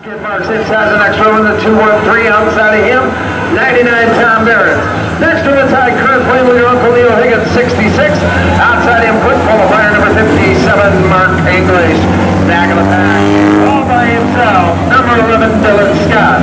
Skid marks inside the next row in the 213 outside of him, 99 Tom Barrett. Next to the tie, current plane leader Uncle Leo Higgins, 66. Outside him, quick qualifier number 57, Mark English. Back of the pack, all by himself, number 11, Dylan Scott.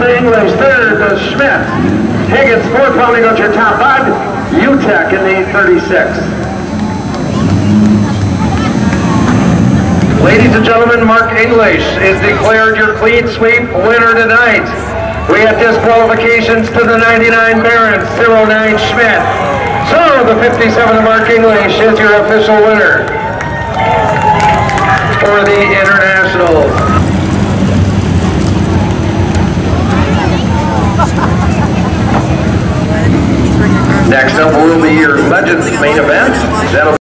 to English, third to Schmidt. Higgins, fourth rounding out your top 5. UTEC in the 36. Ladies and gentlemen, Mark English is declared your clean sweep winner tonight. We have disqualifications to the 99 Barons, 09 Schmidt. So the 57 of Mark English is your official winner for the Internationals. Next up will be your Legends main event. That'll